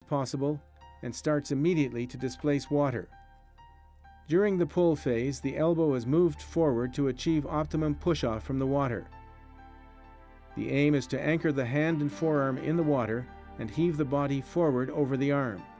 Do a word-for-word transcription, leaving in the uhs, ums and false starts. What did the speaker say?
possible and starts immediately to displace water. During the pull phase, the elbow is moved forward to achieve optimum push-off from the water. The aim is to anchor the hand and forearm in the water and heave the body forward over the arm.